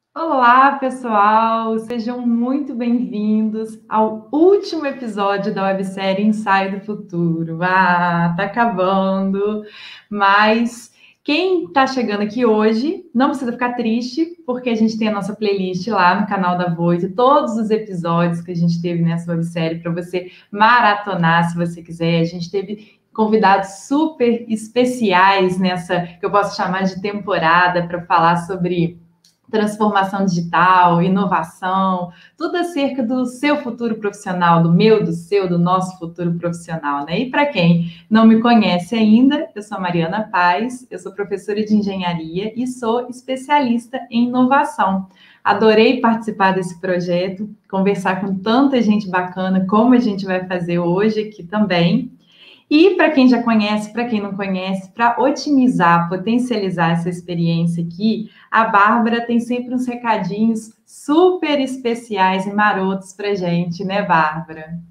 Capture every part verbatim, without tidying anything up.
Olá, pessoal! Sejam muito bem-vindos ao último episódio da websérie Ensaio do Futuro. Ah, tá acabando, mas quem tá chegando aqui hoje não precisa ficar triste, porque a gente tem a nossa playlist lá no canal da Voito, todos os episódios que a gente teve nessa websérie para você maratonar, se você quiser. A gente teve convidados super especiais nessa, que eu posso chamar de temporada, para falar sobre transformação digital, inovação, tudo acerca do seu futuro profissional, do meu, do seu, do nosso futuro profissional, né? E para quem não me conhece ainda, eu sou a Mariana Paz, eu sou professora de engenharia e sou especialista em inovação. Adorei participar desse projeto, conversar com tanta gente bacana, como a gente vai fazer hoje aqui também. E para quem já conhece, para quem não conhece, para otimizar, potencializar essa experiência aqui, a Bárbara tem sempre uns recadinhos super especiais e marotos para gente, né, Bárbara?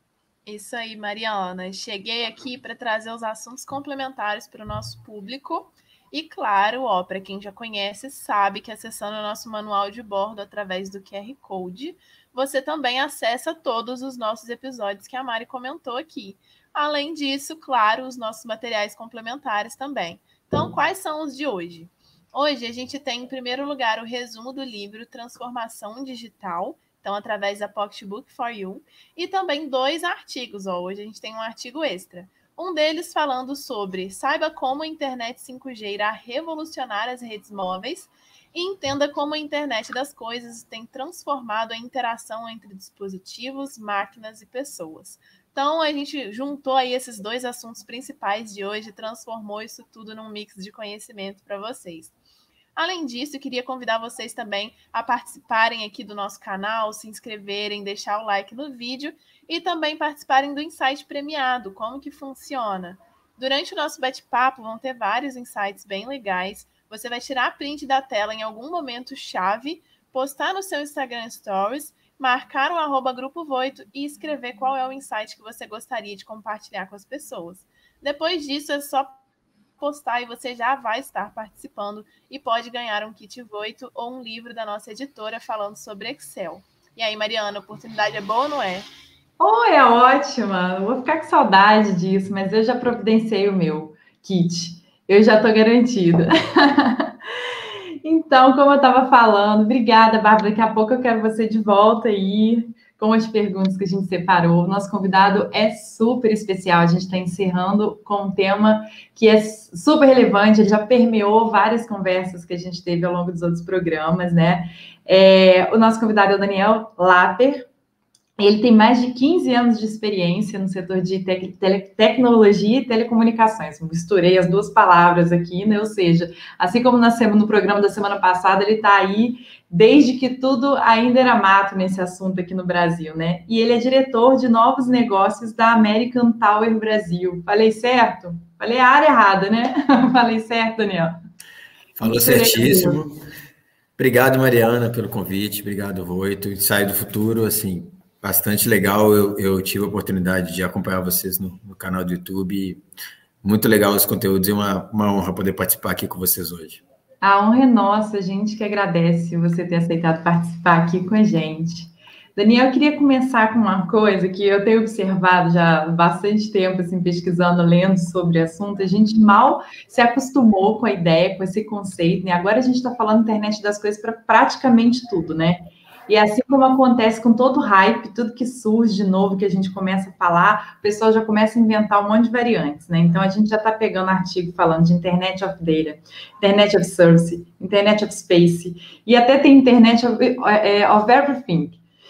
Isso aí, Mariana. Cheguei aqui para trazer os assuntos complementares para o nosso público. E claro, ó, para quem já conhece, sabe que acessando o nosso manual de bordo através do Q R Code, você também acessa todos os nossos episódios que a Mari comentou aqui. Além disso, claro, os nossos materiais complementares também. Então, quais são os de hoje? Hoje a gente tem, em primeiro lugar, o resumo do livro Transformação Digital, então, através da Pocketbook for You, e também dois artigos. Ó. Hoje a gente tem um artigo extra. Um deles falando sobre saiba como a internet cinco G irá revolucionar as redes móveis e entenda como a internet das coisas tem transformado a interação entre dispositivos, máquinas e pessoas. Então, a gente juntou aí esses dois assuntos principais de hoje e transformou isso tudo num mix de conhecimento para vocês. Além disso, eu queria convidar vocês também a participarem aqui do nosso canal, se inscreverem, deixar o like no vídeo e também participarem do Insight Premiado. Como que funciona? Durante o nosso bate-papo vão ter vários insights bem legais. Você vai tirar a print da tela em algum momento chave, postar no seu Instagram Stories, marcar o arroba Grupo Voito e escrever qual é o insight que você gostaria de compartilhar com as pessoas. Depois disso, é só postar e você já vai estar participando e pode ganhar um kit Voito ou um livro da nossa editora falando sobre Excel. E aí, Mariana, a oportunidade é boa ou não é? Oh, é ótima! Vou ficar com saudade disso, mas eu já providenciei o meu kit. Eu já estou garantida. Então, como eu estava falando, obrigada, Bárbara. Daqui a pouco eu quero você de volta aí com as perguntas que a gente separou. O nosso convidado é super especial. A gente está encerrando com um tema que é super relevante. Ele já permeou várias conversas que a gente teve ao longo dos outros programas, né? É, o nosso convidado é o Daniel Lapper. Ele tem mais de quinze anos de experiência no setor de tec tecnologia e telecomunicações. Misturei as duas palavras aqui, né? Ou seja, assim como na semana, no programa da semana passada, ele está aí desde que tudo ainda era mato nesse assunto aqui no Brasil, né? E ele é diretor de novos negócios da American Tower Brasil. Falei certo? Falei a área errada, né? Falei certo, Daniel? Falou certíssimo. Obrigado, Mariana, pelo convite. Obrigado, Voito. Ensaio do Futuro, assim, bastante legal. Eu, eu tive a oportunidade de acompanhar vocês no, no canal do YouTube. Muito legal os conteúdos e uma, uma honra poder participar aqui com vocês hoje. A honra é nossa, a gente que agradece você ter aceitado participar aqui com a gente. Daniel, eu queria começar com uma coisa que eu tenho observado já há bastante tempo, assim, pesquisando, lendo sobre o assunto. A gente mal se acostumou com a ideia, com esse conceito, né? Agora a gente está falando internet das coisas para praticamente tudo, né? E assim como acontece com todo hype, tudo que surge de novo, que a gente começa a falar, o pessoal já começa a inventar um monte de variantes, né? Então, a gente já está pegando artigo falando de Internet of Data, Internet of Service, Internet of Space, e até tem Internet of, of Everything.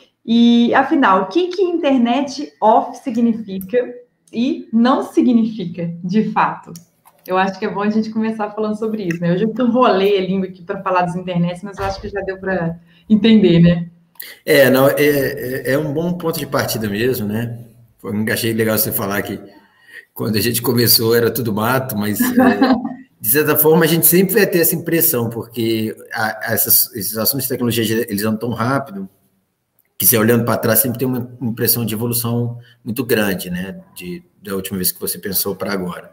E, afinal, o que que Internet of significa e não significa, de fato? Eu acho que é bom a gente começar falando sobre isso, né? Eu já enrolei a língua aqui para falar das internets, mas eu acho que já deu para entender, né? É, não, é, é, é um bom ponto de partida mesmo, né? Eu achei legal você falar que quando a gente começou era tudo mato, mas é, de certa forma a gente sempre vai ter essa impressão, porque a, a essas, esses assuntos de tecnologia eles andam tão rápido que você olhando para trás sempre tem uma impressão de evolução muito grande, né? De, da última vez que você pensou para agora.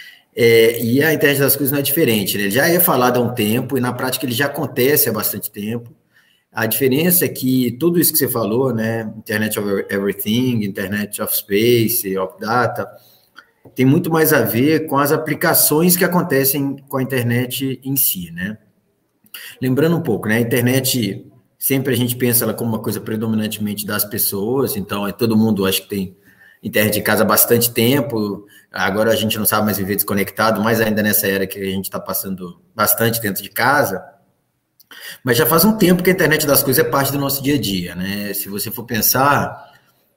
É, e a internet das coisas não é diferente, né? Ele já é falado há um tempo e na prática ele já acontece há bastante tempo. A diferença é que tudo isso que você falou, né, Internet of Everything, Internet of Space, of Data, tem muito mais a ver com as aplicações que acontecem com a internet em si, né? Lembrando um pouco, né, a internet, sempre a gente pensa ela como uma coisa predominantemente das pessoas, então é todo mundo, acho que tem internet em casa há bastante tempo, agora a gente não sabe mais viver desconectado, mais ainda nessa era que a gente está passando bastante dentro de casa, mas já faz um tempo que a internet das coisas é parte do nosso dia a dia, né? Se você for pensar,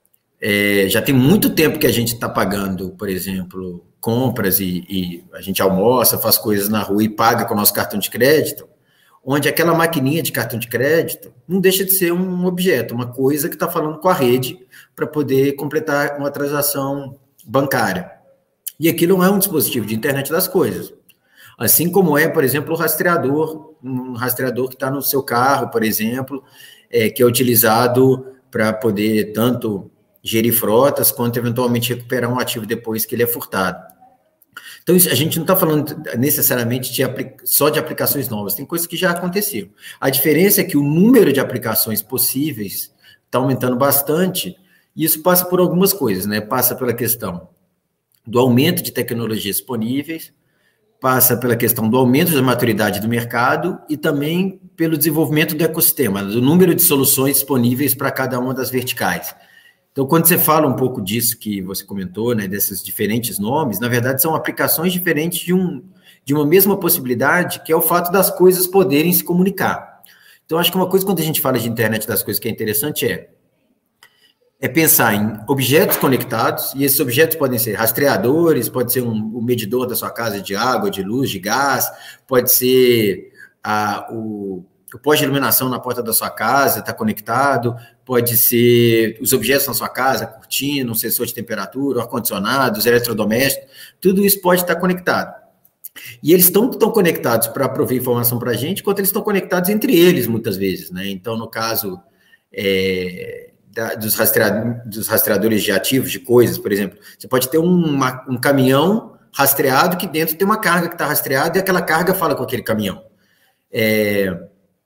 é, já tem muito tempo que a gente está pagando, por exemplo, compras e, e a gente almoça, faz coisas na rua e paga com o nosso cartão de crédito, onde aquela maquininha de cartão de crédito não deixa de ser um objeto, uma coisa que está falando com a rede para poder completar uma transação bancária. E aquilo não é um dispositivo de internet das coisas. Assim como é, por exemplo, o rastreador, um rastreador que está no seu carro, por exemplo, é, que é utilizado para poder tanto gerir frotas, quanto eventualmente recuperar um ativo depois que ele é furtado. Então, isso, a gente não está falando necessariamente de, só de aplicações novas, tem coisas que já aconteceram. A diferença é que o número de aplicações possíveis está aumentando bastante, e isso passa por algumas coisas, né? Passa pela questão do aumento de tecnologias disponíveis, passa pela questão do aumento da maturidade do mercado e também pelo desenvolvimento do ecossistema, do número de soluções disponíveis para cada uma das verticais. Então, quando você fala um pouco disso que você comentou, né, desses diferentes nomes, na verdade são aplicações diferentes de, um, de uma mesma possibilidade, que é o fato das coisas poderem se comunicar. Então, acho que uma coisa, quando a gente fala de internet das coisas, que é interessante é, é pensar em objetos conectados, e esses objetos podem ser rastreadores, pode ser um, um medidor da sua casa de água, de luz, de gás, pode ser a, o... o poste de iluminação na porta da sua casa está conectado, pode ser os objetos na sua casa, cortina, um sensor de temperatura, ar-condicionado, os eletrodomésticos, tudo isso pode estar conectado. E eles estão tão conectados para prover informação para a gente, quanto eles estão conectados entre eles, muitas vezes, né? Então, no caso é, da, dos, rastreadores, dos rastreadores de ativos, de coisas, por exemplo, você pode ter uma, um caminhão rastreado que dentro tem uma carga que está rastreada e aquela carga fala com aquele caminhão. É...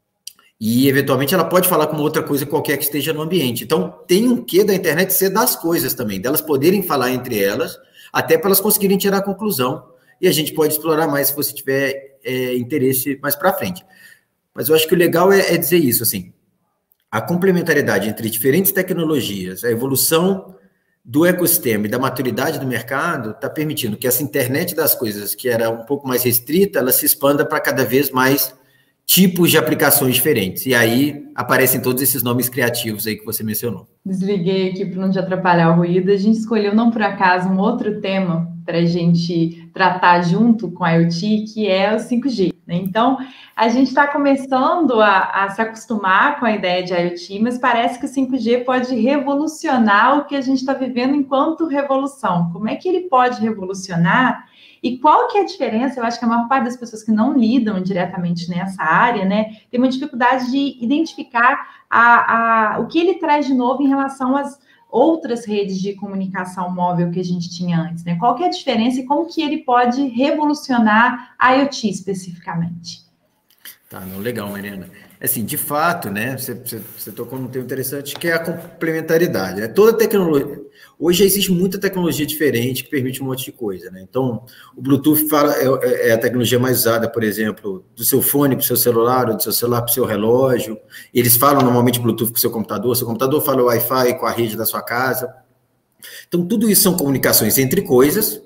E, eventualmente, ela pode falar com outra coisa qualquer que esteja no ambiente. Então, tem um quê da internet ser das coisas também, delas poderem falar entre elas, até para elas conseguirem tirar a conclusão. E a gente pode explorar mais se você tiver é, interesse mais para frente. Mas eu acho que o legal é, é dizer isso, assim, a complementariedade entre diferentes tecnologias, a evolução do ecossistema e da maturidade do mercado está permitindo que essa internet das coisas, que era um pouco mais restrita, ela se expanda para cada vez mais tipos de aplicações diferentes. E aí aparecem todos esses nomes criativos aí que você mencionou. Desliguei aqui para não te atrapalhar o ruído. A gente escolheu, não por acaso, um outro tema para a gente tratar junto com a IoT, que é o cinco G. Né? Então, a gente está começando a, a se acostumar com a ideia de IoT, mas parece que o cinco G pode revolucionar o que a gente está vivendo enquanto revolução. Como é que ele pode revolucionar? E qual que é a diferença? Eu acho que a maior parte das pessoas que não lidam diretamente nessa área, né, tem uma dificuldade de identificar a, a, o que ele traz de novo em relação às outras redes de comunicação móvel que a gente tinha antes, né? Qual que é a diferença e como que ele pode revolucionar a IoT especificamente? Tá, não, legal, Mariana. Assim, de fato, né, você, você, você tocou num tema interessante, que é a complementaridade, né? Toda tecnologia... Hoje existe muita tecnologia diferente que permite um monte de coisa, né? Então, o Bluetooth fala, é, é a tecnologia mais usada, por exemplo, do seu fone para o seu celular, ou do seu celular para o seu relógio. Eles falam normalmente Bluetooth com o seu computador, seu computador fala Wi-Fi com a rede da sua casa. Então, tudo isso são comunicações entre coisas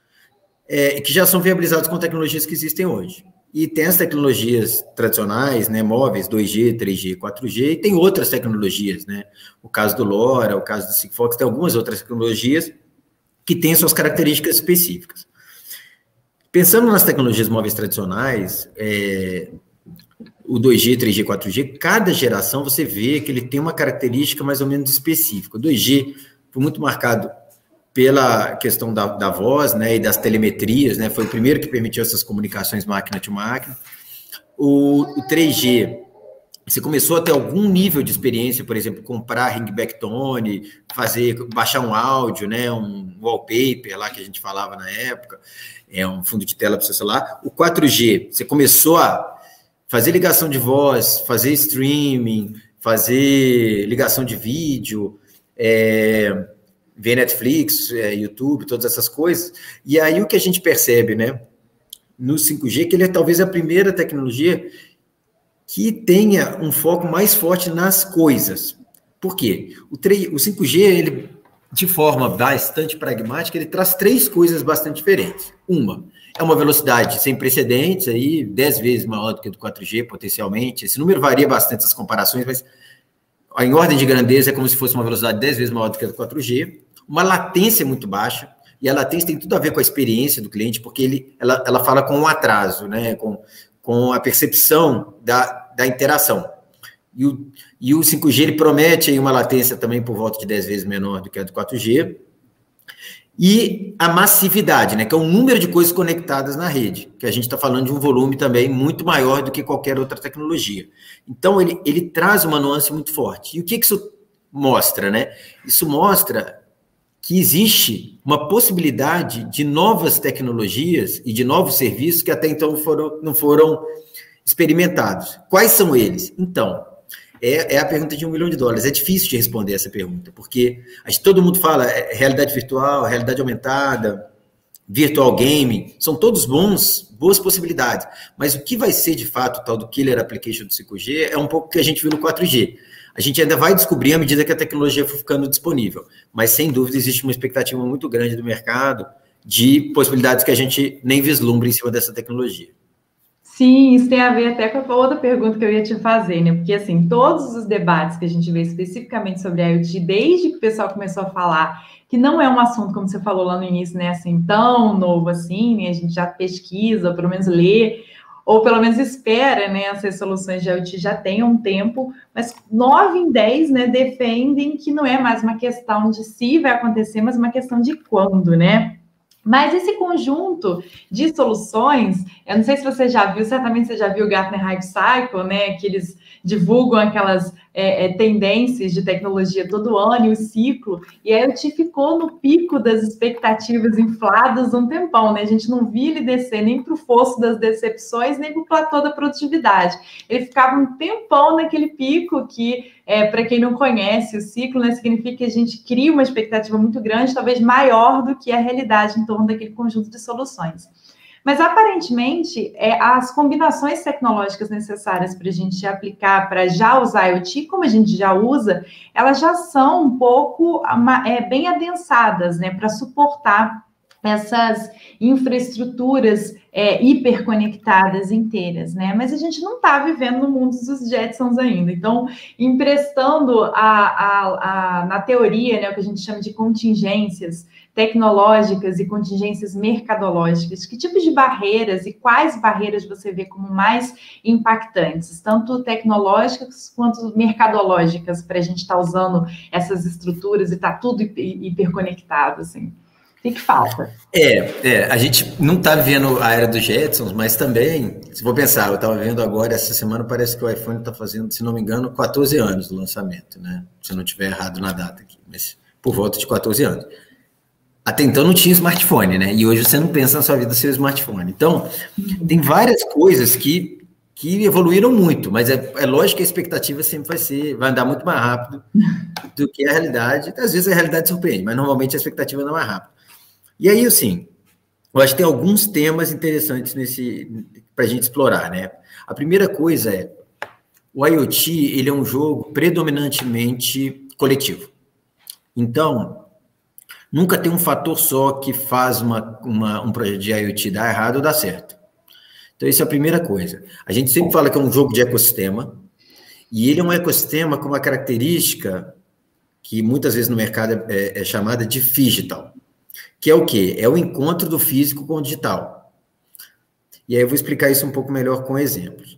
é, que já são viabilizadas com tecnologias que existem hoje. E tem as tecnologias tradicionais, né, móveis, dois G, três G, quatro G, e tem outras tecnologias, né? O caso do LoRa, o caso do Sigfox, tem algumas outras tecnologias que têm suas características específicas. Pensando nas tecnologias móveis tradicionais, é, o dois G, três G, quatro G, cada geração você vê que ele tem uma característica mais ou menos específica. O dois G foi muito marcado pela questão da, da voz, né, e das telemetrias, né, foi o primeiro que permitiu essas comunicações máquina-to-máquina. O, o três G, você começou a ter algum nível de experiência, por exemplo, comprar ringback tone, fazer, baixar um áudio, né, um wallpaper lá que a gente falava na época, é um fundo de tela para o seu celular. O quatro G, você começou a fazer ligação de voz, fazer streaming, fazer ligação de vídeo, é, ver Netflix, é, YouTube, todas essas coisas. E aí o que a gente percebe, né, no cinco G, que ele é talvez a primeira tecnologia que tenha um foco mais forte nas coisas. Por quê? O, o cinco G, ele, de forma bastante pragmática, ele traz três coisas bastante diferentes. Uma, é uma velocidade sem precedentes, aí, dez vezes maior do que a do quatro G, potencialmente. Esse número varia bastante as comparações, mas em ordem de grandeza é como se fosse uma velocidade dez vezes maior do que a do quatro G. Uma latência muito baixa, e a latência tem tudo a ver com a experiência do cliente, porque ele, ela, ela fala com um atraso, né, com, com a percepção da, da interação. E o, e o cinco G ele promete aí uma latência também por volta de dez vezes menor do que a do quatro G. E a massividade, né, que é o número de coisas conectadas na rede, que a gente está falando de um volume também muito maior do que qualquer outra tecnologia. Então, ele, ele traz uma nuance muito forte. E o que, que isso mostra, né? Isso mostra que existe uma possibilidade de novas tecnologias e de novos serviços que até então foram, não foram experimentados. Quais são eles? Então, é, é a pergunta de um milhão de dólares. É difícil de responder essa pergunta, porque a gente, todo mundo fala é, realidade virtual, realidade aumentada, virtual gaming, são todos bons, boas possibilidades. Mas o que vai ser, de fato, o tal do killer application do cinco G é um pouco o que a gente viu no quatro G. A gente ainda vai descobrir à medida que a tecnologia for ficando disponível. Mas, sem dúvida, existe uma expectativa muito grande do mercado de possibilidades que a gente nem vislumbra em cima dessa tecnologia. Sim, isso tem a ver até com a outra pergunta que eu ia te fazer, né? Porque, assim, todos os debates que a gente vê especificamente sobre a IoT, desde que o pessoal começou a falar, que não é um assunto, como você falou lá no início, né? Assim, tão novo assim, né? A gente já pesquisa, ou pelo menos lê, ou pelo menos espera, né? Essas soluções de IoT já tenham um tempo, mas nove em dez, né, defendem que não é mais uma questão de se vai acontecer, mas uma questão de quando, né? Mas esse conjunto de soluções, eu não sei se você já viu, certamente você já viu o Gartner Hype Cycle, né? Que eles divulgam aquelas é, é, tendências de tecnologia todo ano e o ciclo, e a IoT ficou no pico das expectativas infladas um tempão, né? A gente não via ele descer nem para o fosso das decepções, nem para o platô da produtividade. Ele ficava um tempão naquele pico que, é, para quem não conhece o ciclo, né, significa que a gente cria uma expectativa muito grande, talvez maior do que a realidade em torno daquele conjunto de soluções. Mas, aparentemente, é, as combinações tecnológicas necessárias para a gente aplicar, para já usar IoT, como a gente já usa, elas já são um pouco é, bem adensadas, né, para suportar essas infraestruturas é, hiperconectadas inteiras, né? Mas a gente não está vivendo no mundo dos Jetsons ainda. Então, emprestando a, a, a, na teoria, né, o que a gente chama de contingências tecnológicas e contingências mercadológicas, que tipos de barreiras e quais barreiras você vê como mais impactantes, tanto tecnológicas quanto mercadológicas, para a gente estar tá usando essas estruturas e estar tá tudo hiperconectado, assim? O que falta? É, é, a gente não está vendo a era dos Jetsons, mas também, se for pensar, eu estava vendo agora, essa semana parece que o iPhone está fazendo, se não me engano, quatorze anos do lançamento, né? Se eu não estiver errado na data aqui, mas por volta de quatorze anos. Até então não tinha smartphone, né? E hoje você não pensa na sua vida sem o smartphone. Então, tem várias coisas que, que evoluíram muito, mas é, é lógico que a expectativa sempre vai ser, vai andar muito mais rápido do que a realidade. Às vezes a realidade surpreende, mas normalmente a expectativa anda mais rápido. E aí, assim, eu acho que tem alguns temas interessantes nesse para a gente explorar, né? A primeira coisa é, o IoT, ele é um jogo predominantemente coletivo. Então, nunca tem um fator só que faz uma, uma, um projeto de IoT dar errado ou dar certo. Então, essa é a primeira coisa. A gente sempre fala que é um jogo de ecossistema, e ele é um ecossistema com uma característica que muitas vezes no mercado é, é chamada de phygital, que é o quê? É o encontro do físico com o digital. E aí eu vou explicar isso um pouco melhor com exemplos.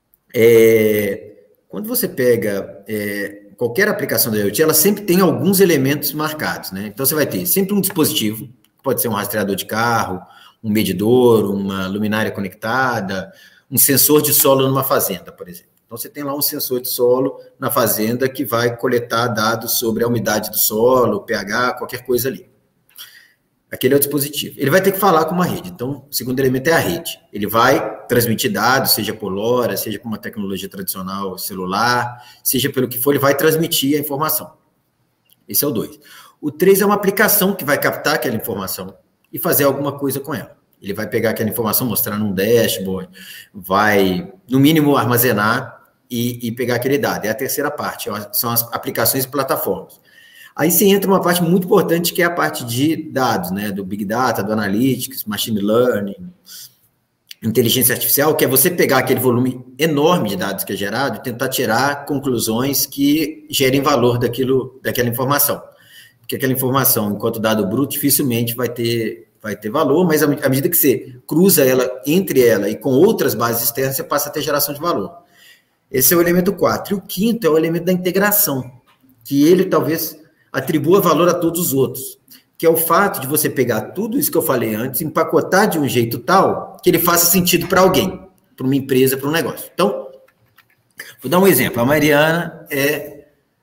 É, quando você pega é, qualquer aplicação da IoT, ela sempre tem alguns elementos marcados, né? Então, você vai ter sempre um dispositivo, pode ser um rastreador de carro, um medidor, uma luminária conectada, um sensor de solo numa fazenda, por exemplo. Então, você tem lá um sensor de solo na fazenda que vai coletar dados sobre a umidade do solo, o pH, qualquer coisa ali. Aquele é o dispositivo. Ele vai ter que falar com uma rede. Então, o segundo elemento é a rede. Ele vai transmitir dados, seja por LoRa, seja por uma tecnologia tradicional celular, seja pelo que for, ele vai transmitir a informação. Esse é o dois. O três é uma aplicação que vai captar aquela informação e fazer alguma coisa com ela. Ele vai pegar aquela informação, mostrar num dashboard, vai, no mínimo, armazenar e, e pegar aquele dado. É a terceira parte, são as aplicações e plataformas. Aí você entra uma parte muito importante, que é a parte de dados, né? Do Big Data, do Analytics, Machine Learning, inteligência artificial, que é você pegar aquele volume enorme de dados que é gerado e tentar tirar conclusões que gerem valor daquilo, daquela informação. Porque aquela informação, enquanto dado bruto, dificilmente vai ter, vai ter valor, mas à medida que você cruza ela entre ela e com outras bases externas, você passa a ter geração de valor. Esse é o elemento quatro. E o quinto é o elemento da integração, que ele talvez atribua valor a todos os outros, que é o fato de você pegar tudo isso que eu falei antes, empacotar de um jeito tal que ele faça sentido para alguém, para uma empresa, para um negócio. Então, vou dar um exemplo. A Mariana é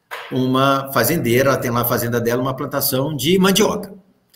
uma fazendeira, ela tem lá a fazenda dela, uma plantação de mandioca.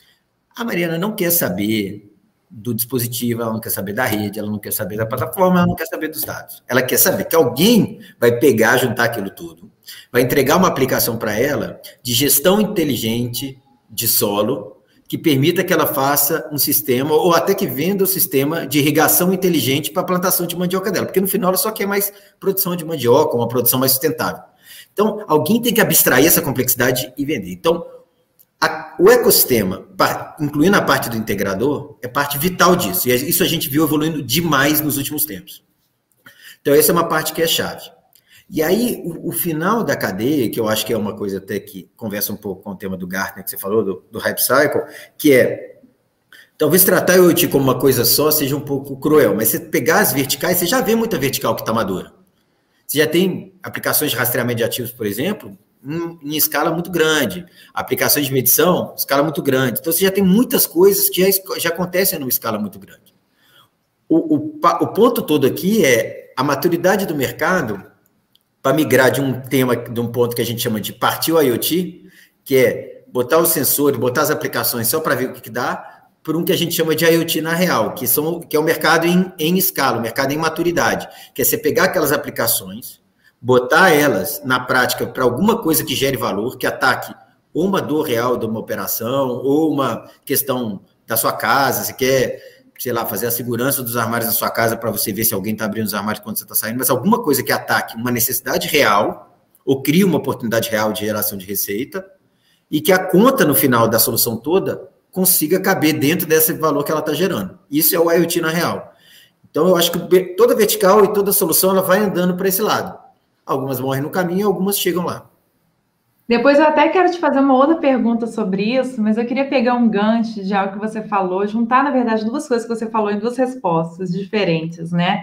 A Mariana não quer saber do dispositivo, ela não quer saber da rede, ela não quer saber da plataforma, ela não quer saber dos dados. Ela quer saber que alguém vai pegar, juntar aquilo tudo, vai entregar uma aplicação para ela de gestão inteligente de solo, que permita que ela faça um sistema, ou até que venda o sistema de irrigação inteligente para a plantação de mandioca dela, porque no final ela só quer mais produção de mandioca, uma produção mais sustentável. Então, alguém tem que abstrair essa complexidade e vender. Então, a, o ecossistema, incluindo a parte do integrador, é parte vital disso, e isso a gente viu evoluindo demais nos últimos tempos. Então, essa é uma parte que é chave. E aí, o, o final da cadeia, que eu acho que é uma coisa até que conversa um pouco com o tema do Gartner, que você falou, do, do Hype Cycle, que é, talvez tratar o IoT como uma coisa só seja um pouco cruel, mas você pegar as verticais, você já vê muita vertical que está madura. Você já tem aplicações de rastreamento de ativos, por exemplo, em, em escala muito grande, aplicações de medição, escala muito grande. Então, você já tem muitas coisas que já, já acontecem numa escala muito grande. O, o, o ponto todo aqui é a maturidade do mercado para migrar de um tema, de um ponto que a gente chama de partir o IoT, que é botar os sensores, botar as aplicações só para ver o que, que dá, por um que a gente chama de IoT na real, que, são, que é o mercado em, em escala, o mercado em maturidade, que é você pegar aquelas aplicações, botar elas na prática para alguma coisa que gere valor, que ataque ou uma dor real de uma operação, ou uma questão da sua casa, você quer, sei lá, fazer a segurança dos armários da sua casa para você ver se alguém está abrindo os armários quando você está saindo, mas alguma coisa que ataque uma necessidade real ou crie uma oportunidade real de geração de receita e que a conta no final da solução toda consiga caber dentro desse valor que ela está gerando. Isso é o IoT na real. Então, eu acho que toda vertical e toda solução ela vai andando para esse lado. Algumas morrem no caminho, algumas chegam lá. Depois eu até quero te fazer uma outra pergunta sobre isso, mas eu queria pegar um gancho de algo que você falou, juntar, na verdade, duas coisas que você falou em duas respostas diferentes, né?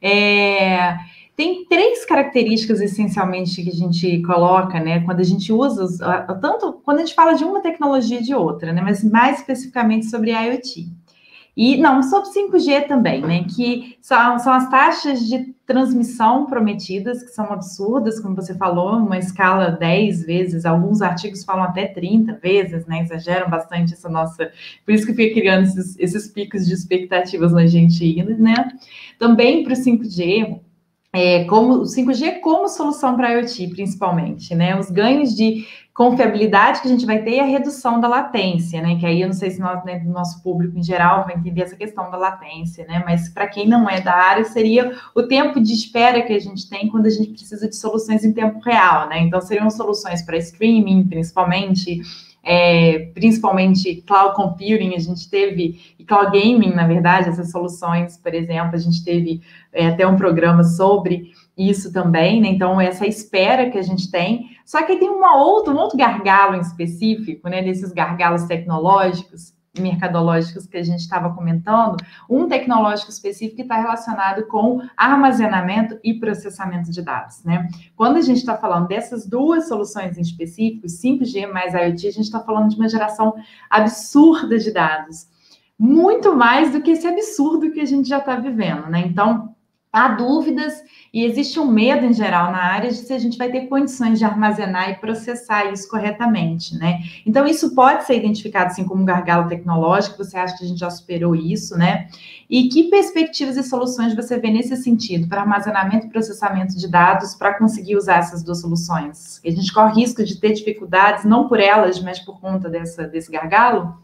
É, tem três características, essencialmente, que a gente coloca, né? Quando a gente usa, os, tanto quando a gente fala de uma tecnologia e de outra, né? Mas mais especificamente sobre IoT. E, não, sobre cinco G também, né? Que são, são as taxas de transmissão prometidas, que são absurdas, como você falou, uma escala dez vezes, alguns artigos falam até trinta vezes, né? Exageram bastante essa nossa... Por isso que fica criando esses, esses picos de expectativas na gente, né? Também para o cinco G... É, como o cinco G como solução para IoT, principalmente, né? Os ganhos de confiabilidade que a gente vai ter e a redução da latência, né? Que aí eu não sei se nós, né, nosso público em geral vai entender essa questão da latência, né? Mas para quem não é da área, seria o tempo de espera que a gente tem quando a gente precisa de soluções em tempo real, né? Então, seriam soluções para streaming, principalmente, é, principalmente cloud computing, a gente teve, e cloud gaming, na verdade, essas soluções, por exemplo, a gente teve é, até um programa sobre isso também, né? Então, essa espera que a gente tem, só que tem uma outra, um outro gargalo em específico, né? Desses gargalos tecnológicos e mercadológicos que a gente estava comentando, um tecnológico específico que está relacionado com armazenamento e processamento de dados, né? Quando a gente está falando dessas duas soluções em específico, cinco G mais IoT, a gente está falando de uma geração absurda de dados, muito mais do que esse absurdo que a gente já está vivendo, né? Então, há dúvidas e existe um medo em geral na área de se a gente vai ter condições de armazenar e processar isso corretamente, né? Então, isso pode ser identificado assim como um gargalo tecnológico, você acha que a gente já superou isso, né? E que perspectivas e soluções você vê nesse sentido, para armazenamento e processamento de dados, para conseguir usar essas duas soluções? A gente corre risco de ter dificuldades, não por elas, mas por conta dessa, desse gargalo?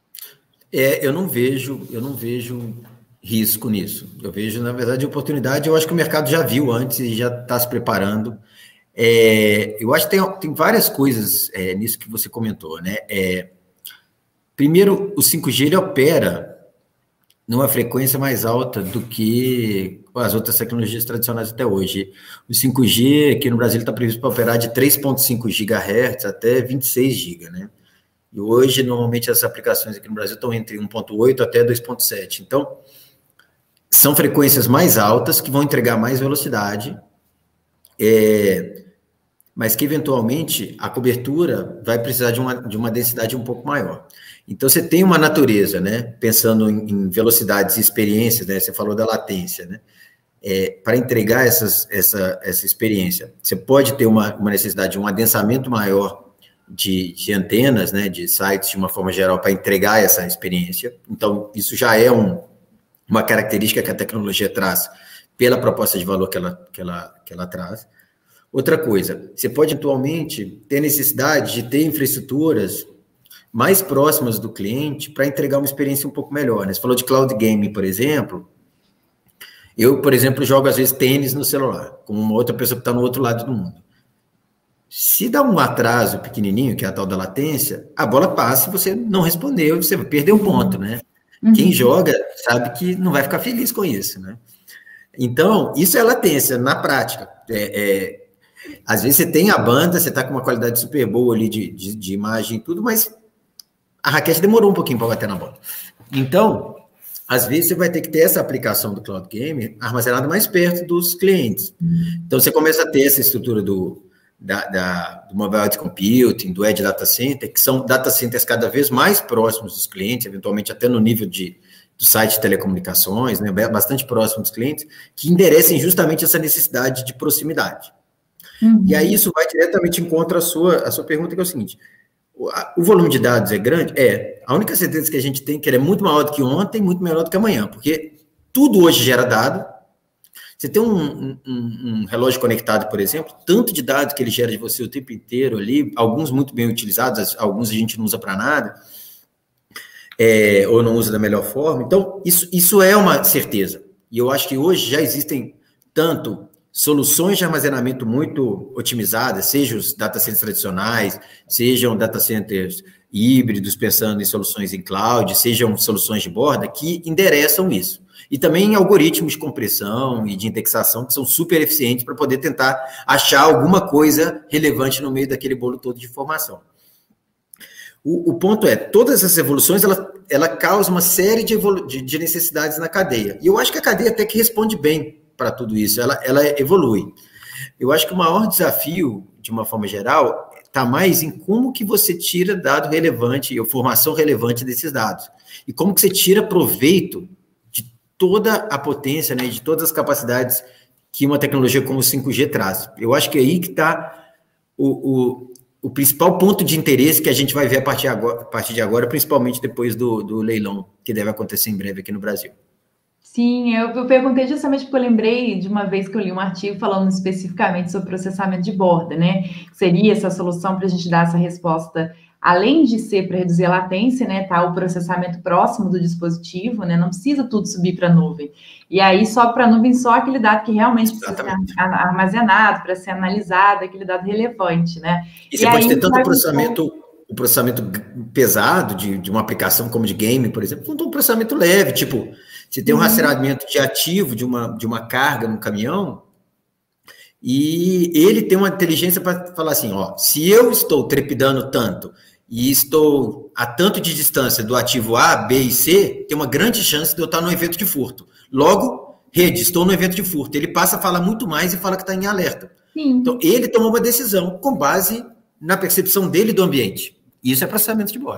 É, eu não vejo, eu não vejo risco nisso. Eu vejo, na verdade, oportunidade. Eu acho que o mercado já viu antes e já está se preparando. É, eu acho que tem, tem várias coisas é, nisso que você comentou, né? É, primeiro, o cinco G ele opera numa frequência mais alta do que as outras tecnologias tradicionais até hoje. O cinco G aqui no Brasil está previsto para operar de três vírgula cinco gigahertz até vinte e seis gigas, né? E hoje, normalmente, as aplicações aqui no Brasil estão entre um ponto oito até dois ponto sete. Então, são frequências mais altas que vão entregar mais velocidade, é, mas que, eventualmente, a cobertura vai precisar de uma, de uma densidade um pouco maior. Então, você tem uma natureza, né? Pensando em, em velocidades e experiências, né? Você falou da latência, né? É, para entregar essas, essa, essa experiência, você pode ter uma, uma necessidade de um adensamento maior De, de antenas, né, de sites, de uma forma geral, para entregar essa experiência. Então, isso já é um, uma característica que a tecnologia traz pela proposta de valor que ela, que, ela, que ela traz. Outra coisa, você pode, atualmente, ter necessidade de ter infraestruturas mais próximas do cliente para entregar uma experiência um pouco melhor, né? Você falou de cloud gaming, por exemplo. Eu, por exemplo, jogo, às vezes, tênis no celular, com uma outra pessoa que está no outro lado do mundo. Se dá um atraso pequenininho, que é a tal da latência, a bola passa e você não respondeu, você vai perder um ponto, né? Uhum. Quem joga sabe que não vai ficar feliz com isso, né? Então, isso é latência, na prática. É, é, às vezes você tem a banda, você está com uma qualidade super boa ali de, de, de imagem e tudo, mas a raquete demorou um pouquinho para bater na bola. Então, às vezes você vai ter que ter essa aplicação do cloud game armazenada mais perto dos clientes. Então, você começa a ter essa estrutura do... Da, da, do mobile computing, do edge data center, que são data centers cada vez mais próximos dos clientes, eventualmente até no nível de, do site de telecomunicações, né, bastante próximo dos clientes, que enderecem justamente essa necessidade de proximidade. Uhum. E aí isso vai diretamente em contra a sua, a sua pergunta, que é o seguinte, o, a, o volume de dados é grande? É. A única certeza que a gente tem é que ele é muito maior do que ontem, muito menor do que amanhã, porque tudo hoje gera dado. Você tem um, um, um relógio conectado, por exemplo, tanto de dados que ele gera de você o tempo inteiro ali, alguns muito bem utilizados, alguns a gente não usa para nada, é, ou não usa da melhor forma. Então, isso, isso é uma certeza. E eu acho que hoje já existem tanto soluções de armazenamento muito otimizadas, sejam os data centers tradicionais, sejam data centers híbridos, pensando em soluções em cloud, sejam soluções de borda, que endereçam isso. E também algoritmos de compressão e de indexação que são super eficientes para poder tentar achar alguma coisa relevante no meio daquele bolo todo de informação. O, o ponto é, todas essas evoluções, ela, ela causa uma série de, de, de necessidades na cadeia. E eu acho que a cadeia até que responde bem para tudo isso, ela, ela evolui. Eu acho que o maior desafio, de uma forma geral, está mais em como que você tira dado relevante, informação relevante desses dados. E como que você tira proveito toda a potência, né, de todas as capacidades que uma tecnologia como o cinco G traz. Eu acho que é aí que está o, o, o principal ponto de interesse que a gente vai ver a partir, agora, a partir de agora, principalmente depois do, do leilão, que deve acontecer em breve aqui no Brasil. Sim, eu, eu perguntei justamente porque eu lembrei de uma vez que eu li um artigo falando especificamente sobre processamento de borda, né? Seria essa solução para a gente dar essa resposta, além de ser para reduzir a latência, né? Tá o processamento próximo do dispositivo, né? Não precisa tudo subir para a nuvem. E aí, só para a nuvem, só aquele dado que realmente precisa Exatamente. ser armazenado, para ser analisado, aquele dado relevante, né? E, e você pode ter tanto o processamento, um... o processamento pesado de, de uma aplicação como de game, por exemplo, quanto um processamento leve, tipo. Você tem um rastreamento de ativo de uma, de uma carga no caminhão e ele tem uma inteligência para falar assim, ó, se eu estou trepidando tanto e estou a tanto de distância do ativo A, B e C, tem uma grande chance de eu estar no evento de furto. Logo, rede, estou no evento de furto. Ele passa a falar muito mais e fala que está em alerta. Sim. Então, ele tomou uma decisão com base na percepção dele do ambiente. Isso é processamento de borda.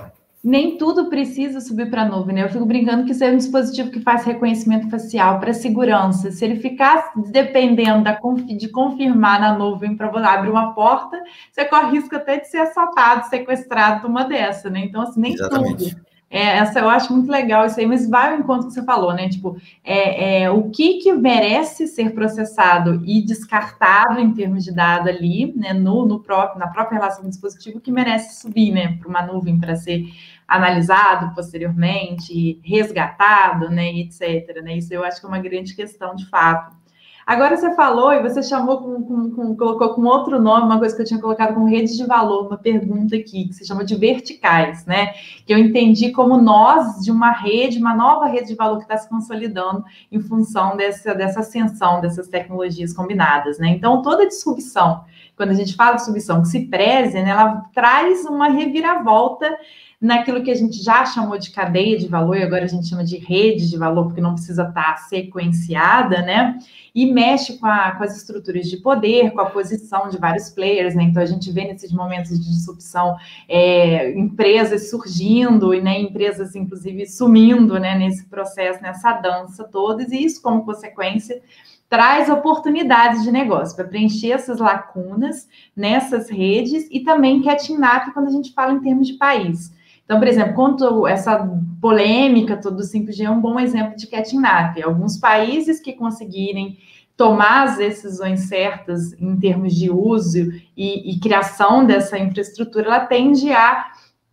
nem tudo precisa subir para a nuvem, né? Eu fico brincando que isso é um dispositivo que faz reconhecimento facial para segurança. Se ele ficar dependendo da, de confirmar na nuvem para abrir uma porta, você corre risco até de ser assaltado, sequestrado numa dessa, né? Então, assim, nem Exatamente. tudo. É, essa eu acho muito legal isso aí, mas vai ao encontro que você falou, né? Tipo, é, é, o que, que merece ser processado e descartado em termos de dado ali, né? No, no próprio, na própria relação do dispositivo, que merece subir, né? Para uma nuvem para ser analisado posteriormente, resgatado, né? Etc. Né? Isso eu acho que é uma grande questão de fato. Agora você falou e você chamou com, com, com, colocou com outro nome, uma coisa que eu tinha colocado como rede de valor, uma pergunta aqui, que se chama de verticais, né? Que eu entendi como nós de uma rede, uma nova rede de valor que está se consolidando em função dessa, dessa ascensão dessas tecnologias combinadas, né? Então, toda disrupção, quando a gente fala de disrupção que se preze, né, ela traz uma reviravolta naquilo que a gente já chamou de cadeia de valor, e agora a gente chama de rede de valor, porque não precisa estar sequenciada, né? E mexe com, a, com as estruturas de poder, com a posição de vários players, né? Então, a gente vê nesses momentos de disrupção é, empresas surgindo, e né, empresas, inclusive, sumindo, né, nesse processo, nessa dança todas, e isso, como consequência, traz oportunidades de negócio para preencher essas lacunas nessas redes e também catching up quando a gente fala em termos de país. Então, por exemplo, quanto essa polêmica toda do cinco G é um bom exemplo de catching up. Alguns países que conseguirem tomar as decisões certas em termos de uso e, e criação dessa infraestrutura, ela tende a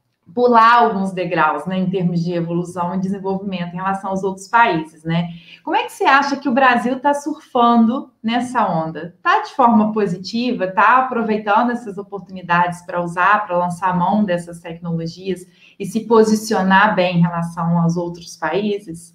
pular alguns degraus, né, em termos de evolução e desenvolvimento em relação aos outros países, né? Como é que você acha que o Brasil está surfando nessa onda? Está de forma positiva? Está aproveitando essas oportunidades para usar, para lançar mão dessas tecnologias e se posicionar bem em relação aos outros países?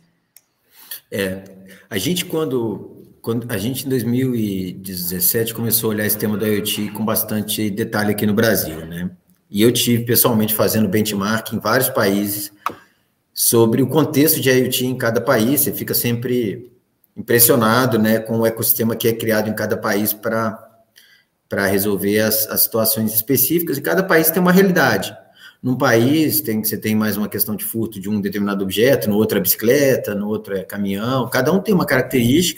É, a gente quando, quando a gente em dois mil e dezessete começou a olhar esse tema do IoT com bastante detalhe aqui no Brasil, né? E eu tive pessoalmente fazendo benchmark em vários países sobre o contexto de IoT em cada país. Você fica sempre impressionado, né, com o ecossistema que é criado em cada país para para resolver as, as situações específicas. E cada país tem uma realidade. Num país tem, você tem mais uma questão de furto de um determinado objeto, no outro é bicicleta, no outro é caminhão. Cada um tem uma característica.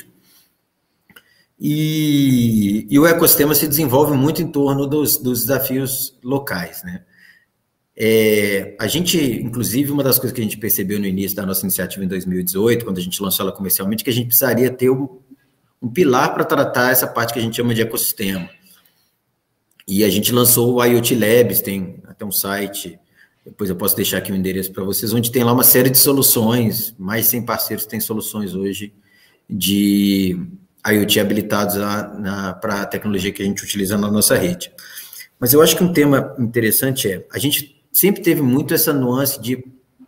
E, e o ecossistema se desenvolve muito em torno dos, dos desafios locais, né? É, a gente, inclusive, uma das coisas que a gente percebeu no início da nossa iniciativa em dois mil e dezoito, quando a gente lançou ela comercialmente, que a gente precisaria ter um, um pilar para tratar essa parte que a gente chama de ecossistema. E a gente lançou o IoT Labs, tem até um site, depois eu posso deixar aqui o endereço para vocês, onde tem lá uma série de soluções, mais de cem parceiros têm soluções hoje de IoT habilitados para a tecnologia que a gente utiliza na nossa rede. Mas eu acho que um tema interessante é, a gente sempre teve muito essa nuance de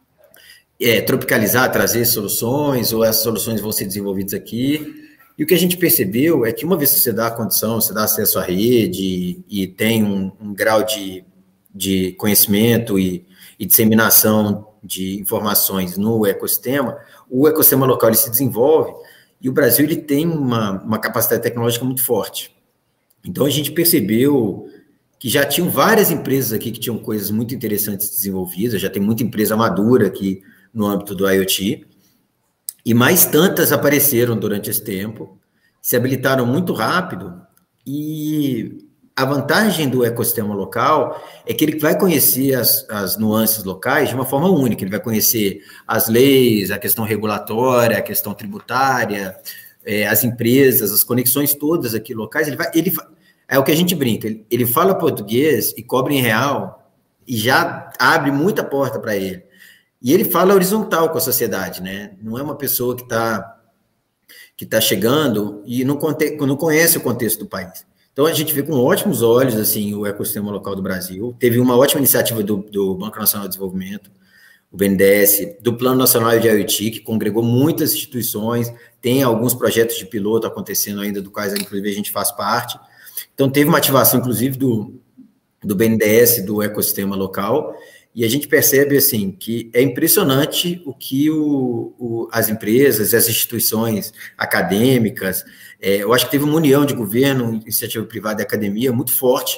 é, tropicalizar, trazer soluções, ou essas soluções vão ser desenvolvidas aqui, e o que a gente percebeu é que uma vez que você dá a condição, você dá acesso à rede e, e tem um, um grau de, de conhecimento e, e disseminação de informações no ecossistema, o ecossistema local ele se desenvolve. E o Brasil ele tem uma, uma capacidade tecnológica muito forte. Então, a gente percebeu que já tinham várias empresas aqui que tinham coisas muito interessantes desenvolvidas, já tem muita empresa madura aqui no âmbito do IoT, e mais tantas apareceram durante esse tempo, se habilitaram muito rápido, e a vantagem do ecossistema local é que ele vai conhecer as, as nuances locais de uma forma única, ele vai conhecer as leis, a questão regulatória, a questão tributária, é, as empresas, as conexões todas aqui locais, ele vai, ele, é o que a gente brinca, ele, ele fala português e cobra em real e já abre muita porta para ele. E ele fala horizontal com a sociedade, né? Não é uma pessoa que está que tá chegando e não, conte, não conhece o contexto do país. Então, a gente vê com ótimos olhos, assim, o ecossistema local do Brasil. Teve uma ótima iniciativa do, do Banco Nacional de Desenvolvimento, o B N D E S, do Plano Nacional de IoT, que congregou muitas instituições, tem alguns projetos de piloto acontecendo ainda, do quais, inclusive, a gente faz parte. Então, teve uma ativação, inclusive, do, do B N D E S, do ecossistema local, e a gente percebe, assim, que é impressionante o que o, o, as empresas, as instituições acadêmicas, é, eu acho que teve uma união de governo, iniciativa privada e academia muito forte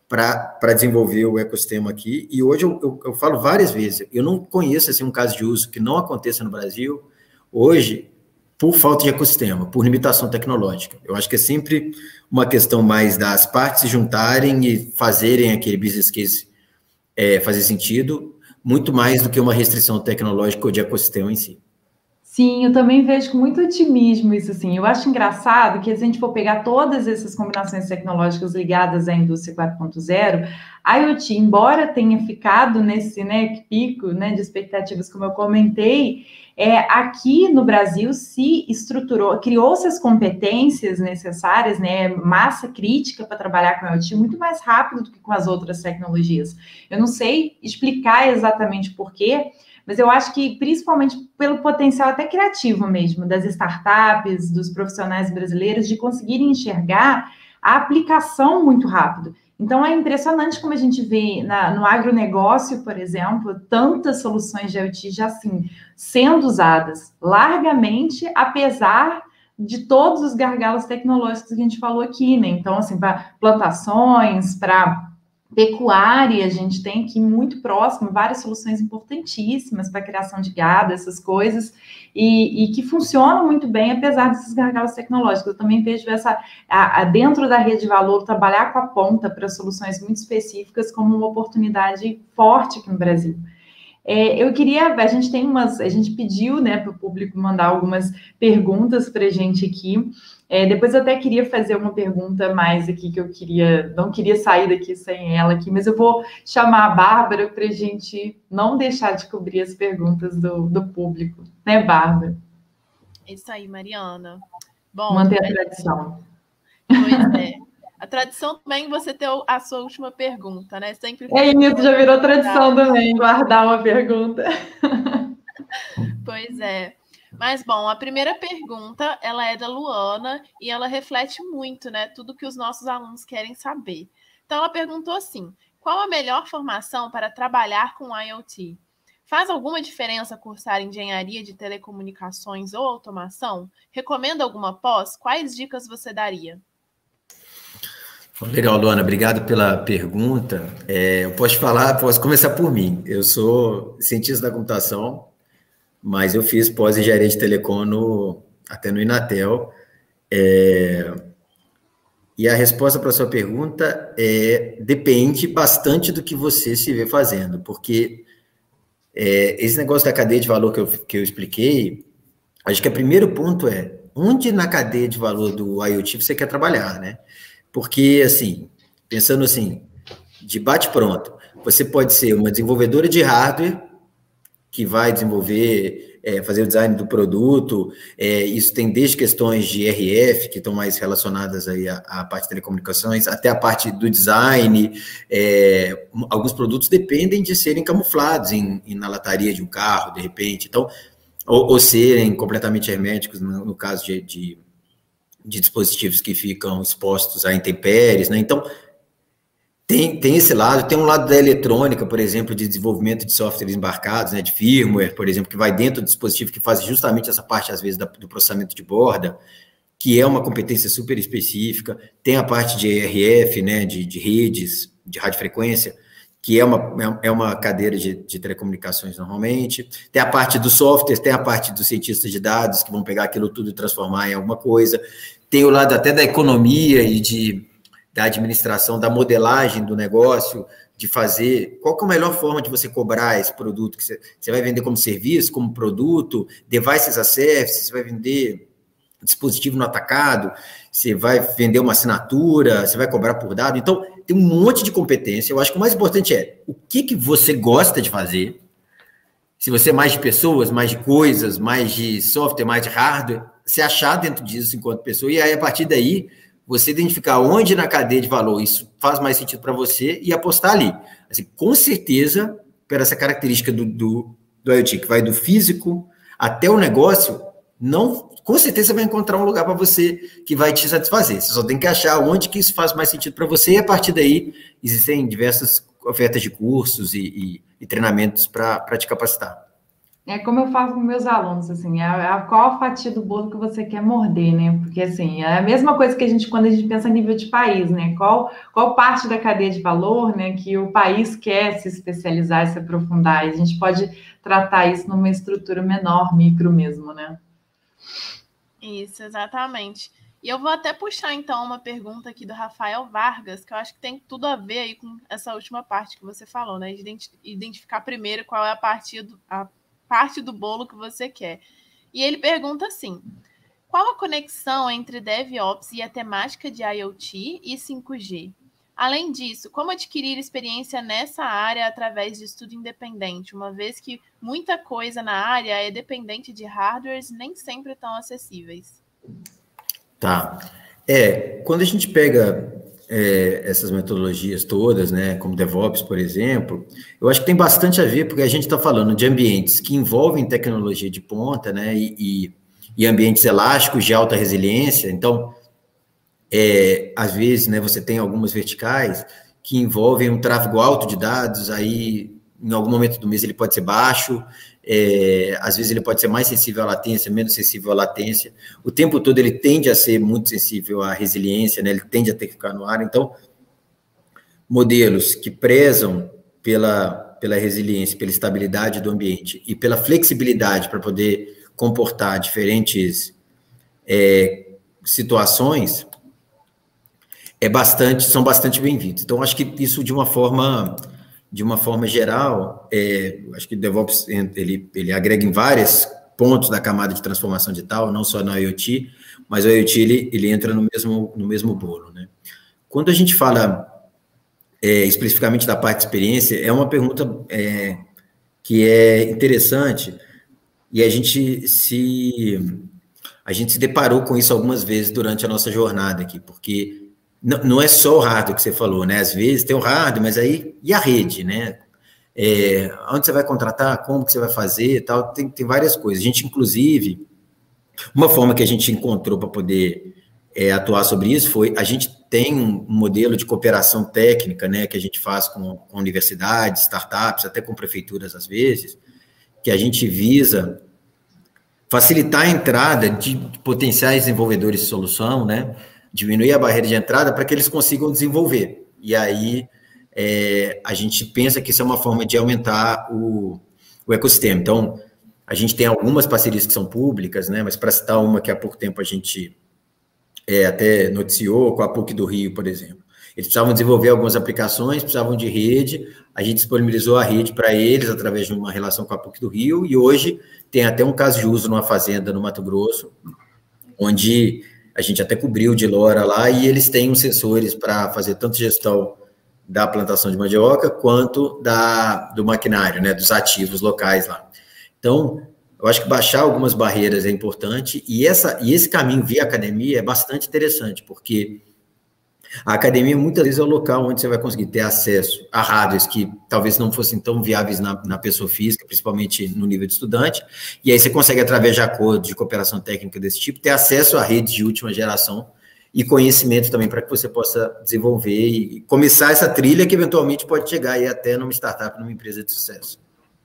para desenvolver o ecossistema aqui. E hoje eu, eu, eu falo várias vezes, eu não conheço assim, um caso de uso que não aconteça no Brasil, hoje, por falta de ecossistema, por limitação tecnológica. Eu acho que é sempre uma questão mais das partes se juntarem e fazerem aquele business case é, fazer sentido, muito mais do que uma restrição tecnológica ou de ecossistema em si. Sim, eu também vejo com muito otimismo isso, assim. Eu acho engraçado que, se a gente for pegar todas essas combinações tecnológicas ligadas à indústria quatro ponto zero, a IoT, embora tenha ficado nesse, né, pico, né, de expectativas, como eu comentei, é, aqui no Brasil se estruturou, criou-se as competências necessárias, né, massa crítica para trabalhar com a IoT muito mais rápido do que com as outras tecnologias. Eu não sei explicar exatamente por quê, mas eu acho que, principalmente pelo potencial até criativo mesmo, das startups, dos profissionais brasileiros, de conseguirem enxergar a aplicação muito rápido. Então, é impressionante como a gente vê na, no agronegócio, por exemplo, tantas soluções de IoT já, assim, sendo usadas largamente, apesar de todos os gargalos tecnológicos que a gente falou aqui, né? Então, assim, para plantações, para pecuária, a gente tem aqui muito próximo várias soluções importantíssimas para a criação de gado, essas coisas, e, e que funcionam muito bem, apesar desses gargalos tecnológicos. Eu também vejo essa, a, a, dentro da rede de valor, trabalhar com a ponta para soluções muito específicas como uma oportunidade forte aqui no Brasil. É, eu queria, a gente tem umas, a gente pediu, né, para o público mandar algumas perguntas para a gente aqui. É, depois eu até queria fazer uma pergunta mais aqui, que eu queria, não queria sair daqui sem ela aqui, mas eu vou chamar a Bárbara para a gente não deixar de cobrir as perguntas do, do público, né, Bárbara? Isso aí, Mariana. Bom, manter a tradição. Pois é. A tradição também é você ter a sua última pergunta, né? Sempre é isso, já virou tradição também, guardar uma pergunta. Pois é. Mas, bom, a primeira pergunta, ela é da Luana e ela reflete muito, né, tudo que os nossos alunos querem saber. Então, ela perguntou assim, qual a melhor formação para trabalhar com IoT? Faz alguma diferença cursar engenharia de telecomunicações ou automação? Recomenda alguma pós? Quais dicas você daria? Legal, Luana, obrigado pela pergunta. É, eu posso falar, posso começar por mim. Eu sou cientista da computação, mas eu fiz pós-engenharia de telecom no, até no Inatel. É, e a resposta para a sua pergunta é, depende bastante do que você se vê fazendo, porque é, esse negócio da cadeia de valor que eu, que eu expliquei, acho que o primeiro ponto é, onde na cadeia de valor do IoT você quer trabalhar, né? Porque, assim, pensando assim, de bate-pronto, você pode ser uma desenvolvedora de hardware, que vai desenvolver, é, fazer o design do produto, é, isso tem desde questões de R F, que estão mais relacionadas aí à, à parte de telecomunicações, até a parte do design, é, alguns produtos dependem de serem camuflados em, em, na lataria de um carro, de repente, então, ou, ou serem completamente herméticos, no, no caso de, de, de dispositivos que ficam expostos a intempéries, né, então, Tem, tem esse lado, tem um lado da eletrônica, por exemplo, de desenvolvimento de softwares embarcados, né, de firmware, por exemplo, que vai dentro do dispositivo, que faz justamente essa parte, às vezes, da, do processamento de borda, que é uma competência super específica. Tem a parte de R F, né, de, de redes, de radiofrequência, que é uma, é uma cadeira de, de telecomunicações normalmente. Tem a parte do software, tem a parte dos cientistas de dados, que vão pegar aquilo tudo e transformar em alguma coisa. Tem o lado até da economia e de... da administração, da modelagem do negócio, de fazer, qual que é a melhor forma de você cobrar esse produto, que você, você vai vender como serviço, como produto, devices as service, você vai vender dispositivo no atacado, você vai vender uma assinatura, você vai cobrar por dado, então tem um monte de competência. Eu acho que o mais importante é o que, que você gosta de fazer, se você é mais de pessoas, mais de coisas, mais de software, mais de hardware, se achar dentro disso enquanto pessoa, e aí a partir daí você identificar onde na cadeia de valor isso faz mais sentido para você e apostar ali. Assim, com certeza, por essa característica do, do, do IoT, que vai do físico até o negócio, não, com certeza você vai encontrar um lugar para você que vai te satisfazer. Você só tem que achar onde que isso faz mais sentido para você e, a partir daí, existem diversas ofertas de cursos e, e, e treinamentos para te capacitar. É como eu faço com meus alunos, assim, é, é qual a fatia do bolo que você quer morder, né? Porque, assim, é a mesma coisa que a gente, quando a gente pensa a nível de país, né? Qual, qual parte da cadeia de valor, né, que o país quer se especializar e se aprofundar? E a gente pode tratar isso numa estrutura menor, micro mesmo, né? Isso, exatamente. E eu vou até puxar, então, uma pergunta aqui do Rafael Vargas, que eu acho que tem tudo a ver aí com essa última parte que você falou, né? De identificar primeiro qual é a parte do, a parte do bolo que você quer. E ele pergunta assim: qual a conexão entre DevOps e a temática de IoT e cinco G? Além disso, como adquirir experiência nessa área através de estudo independente, uma vez que muita coisa na área é dependente de hardwares nem sempre tão acessíveis? Tá. É, quando a gente pega é, essas metodologias todas, né, como DevOps, por exemplo, eu acho que tem bastante a ver, porque a gente está falando de ambientes que envolvem tecnologia de ponta, né, e, e, e ambientes elásticos de alta resiliência. Então, é, às vezes, né, você tem algumas verticais que envolvem um tráfego alto de dados, aí em algum momento do mês ele pode ser baixo, é, às vezes ele pode ser mais sensível à latência, menos sensível à latência. O tempo todo ele tende a ser muito sensível à resiliência, né, ele tende a ter que ficar no ar. Então, modelos que prezam pela, pela resiliência, pela estabilidade do ambiente e pela flexibilidade para poder comportar diferentes é, situações, é bastante, são bastante bem-vindos. Então, acho que isso, de uma forma, de uma forma geral, é, acho que o DevOps, ele, ele agrega em vários pontos da camada de transformação digital, não só no IoT, mas o IoT, ele, ele entra no mesmo, no mesmo bolo, né? Quando a gente fala é, especificamente da parte de experiência, é uma pergunta é, que é interessante, e a gente se, a gente se deparou com isso algumas vezes durante a nossa jornada aqui, porque Não, não é só o hardware que você falou, né? Às vezes tem o hardware, mas aí, e a rede, né? É, onde você vai contratar, como que você vai fazer e tal, tem, tem várias coisas. A gente, inclusive, uma forma que a gente encontrou para poder é, atuar sobre isso foi, a gente tem um modelo de cooperação técnica, né, que a gente faz com, com universidades, startups, até com prefeituras às vezes, que a gente visa facilitar a entrada de potenciais desenvolvedores de solução, né, diminuir a barreira de entrada para que eles consigam desenvolver. E aí, é, a gente pensa que isso é uma forma de aumentar o, o ecossistema. Então, a gente tem algumas parcerias que são públicas, né, mas para citar uma que há pouco tempo a gente é, até noticiou, com a PUC do Rio, por exemplo. Eles precisavam desenvolver algumas aplicações, precisavam de rede, a gente disponibilizou a rede para eles através de uma relação com a PUC do Rio, e hoje tem até um caso de uso numa fazenda no Mato Grosso, onde a gente até cobriu de lora lá, e eles têm uns sensores para fazer tanto gestão da plantação de mandioca, quanto da, do maquinário, né, dos ativos locais lá. Então, eu acho que baixar algumas barreiras é importante, e, essa, e esse caminho via academia é bastante interessante, porque a academia muitas vezes é o local onde você vai conseguir ter acesso a hardwares que talvez não fossem tão viáveis na, na pessoa física, principalmente no nível de estudante, e aí você consegue, através de acordos de cooperação técnica desse tipo, ter acesso a redes de última geração e conhecimento também para que você possa desenvolver e começar essa trilha que eventualmente pode chegar aí até numa startup, numa empresa de sucesso.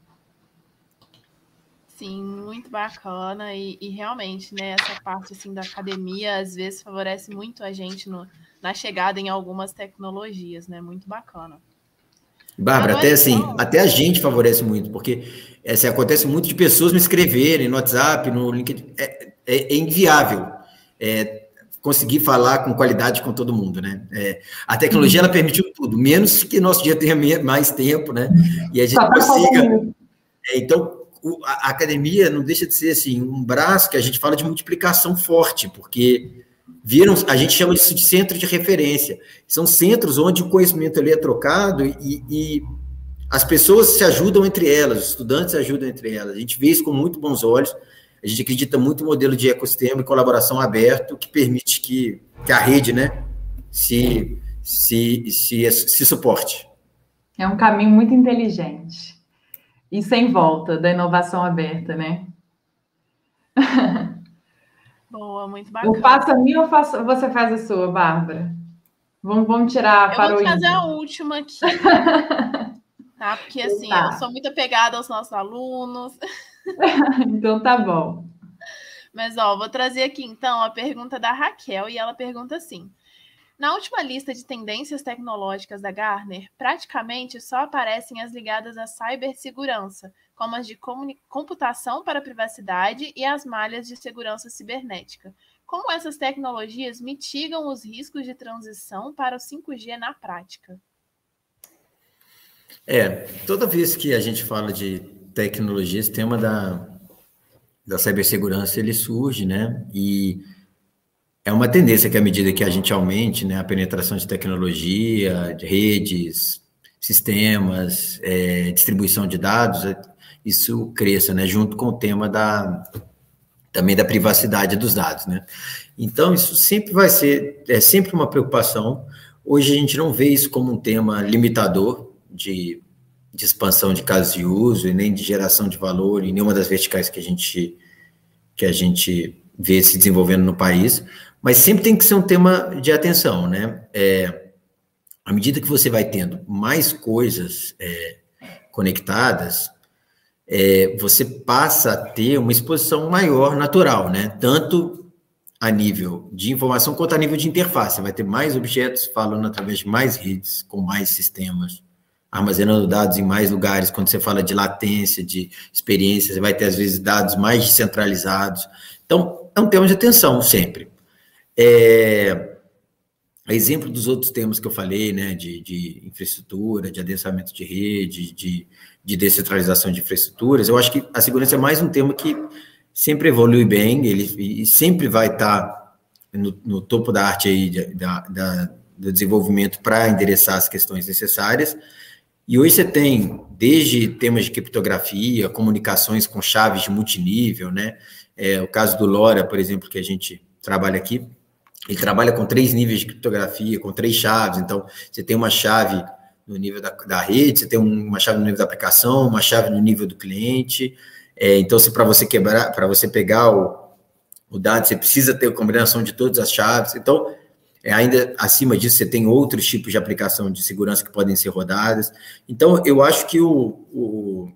Sim, muito bacana, e, e realmente, né, essa parte assim da academia às vezes favorece muito a gente no, na chegada em algumas tecnologias, né, muito bacana. Bárbara, Agora, até assim, então... até a gente favorece muito, porque assim, acontece muito de pessoas me escreverem no WhatsApp, no LinkedIn, é, é, é inviável é, conseguir falar com qualidade com todo mundo, né? É, a tecnologia, ela permitiu tudo, menos que nosso dia tenha mais tempo, né? E a gente consiga... É, então, a academia não deixa de ser assim, um braço que a gente fala de multiplicação forte, porque viram, a gente chama isso de centro de referência. São centros onde o conhecimento ali é trocado e, e as pessoas se ajudam entre elas, os estudantes se ajudam entre elas. A gente vê isso com muito bons olhos. A gente acredita muito no modelo de ecossistema e colaboração aberto que permite que, que a rede, né, se, se, se, se suporte. É um caminho muito inteligente. E sem volta da inovação aberta, né? Boa, muito bacana. Eu faço a minha ou faço, você faz a sua, Bárbara? Vamos, vamos tirar Eu para o vou fazer a última aqui. tá? Porque, assim, tá. eu sou muito apegada aos nossos alunos. Então, tá bom. Mas, ó, vou trazer aqui, então, a pergunta da Raquel, e ela pergunta assim: na última lista de tendências tecnológicas da Gartner, praticamente só aparecem as ligadas à cibersegurança, como as de computação para a privacidade e as malhas de segurança cibernética. Como essas tecnologias mitigam os riscos de transição para o cinco G na prática? É, toda vez que a gente fala de tecnologia, esse tema da, da cibersegurança, ele surge, né? E é uma tendência que, à medida que a gente aumente, né, a penetração de tecnologia, de redes, sistemas, é, distribuição de dados, isso cresça, né? Junto com o tema da... também da privacidade dos dados, né? Então, isso sempre vai ser, é sempre uma preocupação. Hoje a gente não vê isso como um tema limitador de, de expansão de casos de uso e nem de geração de valor em nenhuma das verticais que a gente, que a gente vê se desenvolvendo no país, mas sempre tem que ser um tema de atenção, né? É, à medida que você vai tendo mais coisas é, conectadas, É, você passa a ter uma exposição maior natural, né? Tanto a nível de informação quanto a nível de interface. Você vai ter mais objetos falando através de mais redes, com mais sistemas, armazenando dados em mais lugares. Quando você fala de latência, de experiência, você vai ter, às vezes, dados mais descentralizados. Então, é um tema de atenção sempre. É... Exemplo dos outros temas que eu falei, né, de, de infraestrutura, de adensamento de rede, de, de descentralização de infraestruturas, eu acho que a segurança é mais um tema que sempre evolui bem, ele e sempre vai estar no, no topo da arte aí, da, da, do desenvolvimento para endereçar as questões necessárias. E hoje você tem, desde temas de criptografia, comunicações com chaves de multinível, né, é, o caso do LoRa, por exemplo, que a gente trabalha aqui, ele trabalha com três níveis de criptografia, com três chaves. Então, você tem uma chave no nível da, da rede, você tem uma chave no nível da aplicação, uma chave no nível do cliente. É, então, se para você quebrar, para você pegar o, o dado, você precisa ter a combinação de todas as chaves. Então, é, ainda acima disso, você tem outros tipos de aplicação de segurança que podem ser rodadas. Então, eu acho que o, o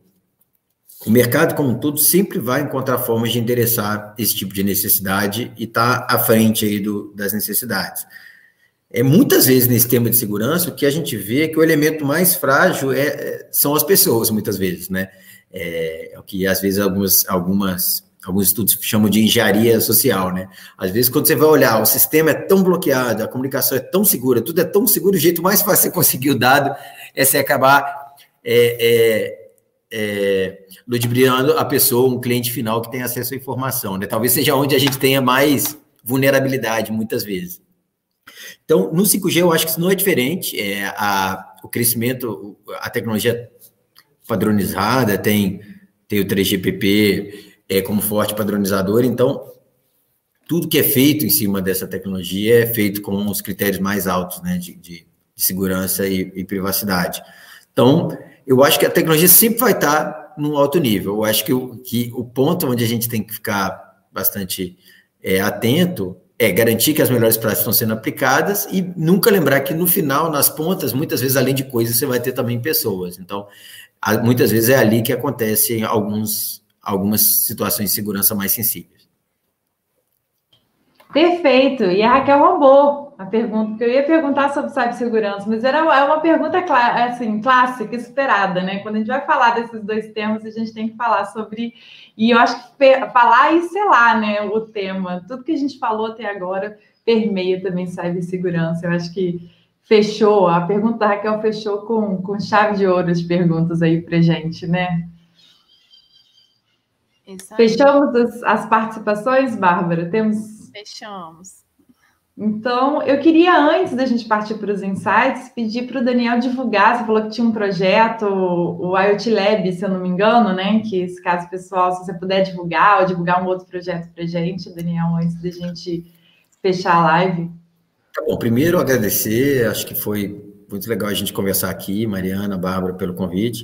O mercado, como um todo, sempre vai encontrar formas de endereçar esse tipo de necessidade e estar à frente aí do, das necessidades. É, muitas vezes, nesse tema de segurança, o que a gente vê é que o elemento mais frágil é, são as pessoas, muitas vezes, né? É, é o que, às vezes, algumas, algumas, alguns estudos chamam de engenharia social, né? Às vezes, quando você vai olhar, o sistema é tão bloqueado, a comunicação é tão segura, tudo é tão seguro, o jeito mais fácil de você conseguir o dado é você acabar... É, é, É, ludibriando a pessoa, um cliente final que tem acesso à informação, né? Talvez seja onde a gente tenha mais vulnerabilidade, muitas vezes. Então, no cinco G, eu acho que isso não é diferente. É, a, o crescimento, a tecnologia padronizada, tem, tem o três G P P é, como forte padronizador, então, tudo que é feito em cima dessa tecnologia é feito com os critérios mais altos, né, de, de, de segurança e, e privacidade. Então, eu acho que a tecnologia sempre vai estar num alto nível. Eu acho que o, que o ponto onde a gente tem que ficar bastante é, atento é garantir que as melhores práticas estão sendo aplicadas e nunca lembrar que no final, nas pontas, muitas vezes, além de coisas, você vai ter também pessoas. Então, muitas vezes é ali que acontecem alguns, algumas situações de segurança mais sensíveis. Perfeito. E a Raquel roubou a pergunta, porque eu ia perguntar sobre cibersegurança, mas era é uma pergunta assim, clássica, esperada, né? Quando a gente vai falar desses dois temas, a gente tem que falar sobre... E eu acho que falar e selar, né, o tema. Tudo que a gente falou até agora permeia também cibersegurança. Eu acho que fechou, a pergunta da Raquel fechou com, com chave de ouro as perguntas aí pra gente, né? Fechamos as, as participações, Bárbara? Temos... Fechamos. Então, eu queria, antes da gente partir para os insights, pedir para o Daniel divulgar. Você falou que tinha um projeto, o IoT Lab, se eu não me engano, né? Que, esse caso pessoal, se você puder divulgar ou divulgar um outro projeto para a gente, Daniel, antes da gente fechar a live. Tá bom, primeiro agradecer, acho que foi muito legal a gente conversar aqui, Mariana, Bárbara, pelo convite.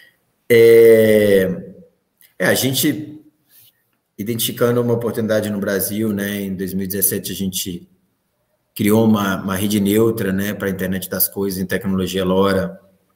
É, é a gente... identificando uma oportunidade no Brasil, né, em dois mil e dezessete a gente criou uma, uma rede neutra, né, para a internet das coisas em tecnologia LoRa,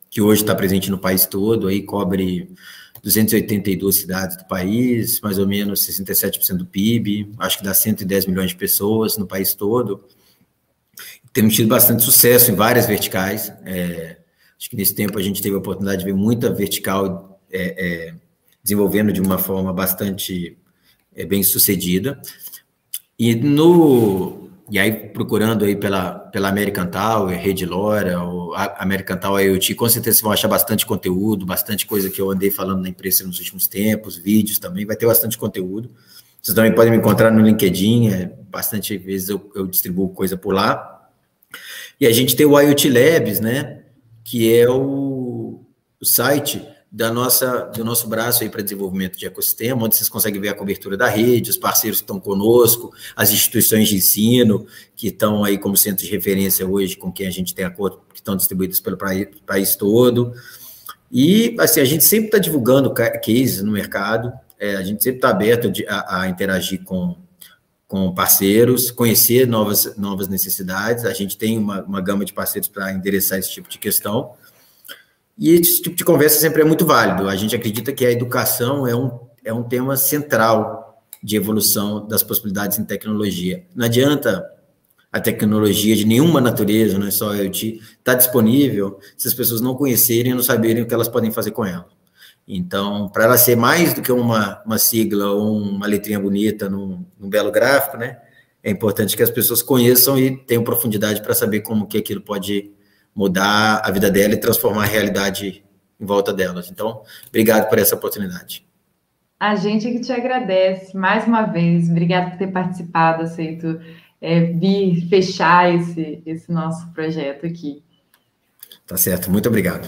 que hoje está presente no país todo, aí cobre duzentas e oitenta e duas cidades do país, mais ou menos sessenta e sete por cento do P I B, acho que dá cento e dez milhões de pessoas no país todo. Temos tido bastante sucesso em várias verticais. É, acho que nesse tempo a gente teve a oportunidade de ver muita vertical é, é, desenvolvendo de uma forma bastante é, bem sucedida. E, no, e aí, procurando aí pela, pela American Tower, Rede Lora, ou American Tower IoT, com certeza vocês vão achar bastante conteúdo, bastante coisa que eu andei falando na imprensa nos últimos tempos, vídeos também, vai ter bastante conteúdo. Vocês também podem me encontrar no LinkedIn, é, bastante vezes eu, eu distribuo coisa por lá. E a gente tem o IoT Labs, né, que é o, o site da nossa, do nosso braço aí para desenvolvimento de ecossistema, onde vocês conseguem ver a cobertura da rede, os parceiros que estão conosco, as instituições de ensino que estão aí como centro de referência hoje, com quem a gente tem acordo, que estão distribuídos pelo país todo. E, assim, a gente sempre está divulgando cases no mercado, é, a gente sempre está aberto a, a interagir com com parceiros, conhecer novas, novas necessidades. A gente tem uma, uma gama de parceiros para endereçar esse tipo de questão. E esse tipo de conversa sempre é muito válido. A gente acredita que a educação é um, é um tema central de evolução das possibilidades em tecnologia. Não adianta a tecnologia de nenhuma natureza, não é só a IoT, estar disponível se as pessoas não conhecerem e não saberem o que elas podem fazer com ela. Então, para ela ser mais do que uma, uma sigla ou uma letrinha bonita num, num belo gráfico, né, é importante que as pessoas conheçam e tenham profundidade para saber como que aquilo pode mudar a vida dela e transformar a realidade em volta delas. Então, obrigado por essa oportunidade. A gente é que te agradece mais uma vez. Obrigado por ter participado, aceito é, vir fechar esse, esse nosso projeto aqui. Tá certo, muito obrigado.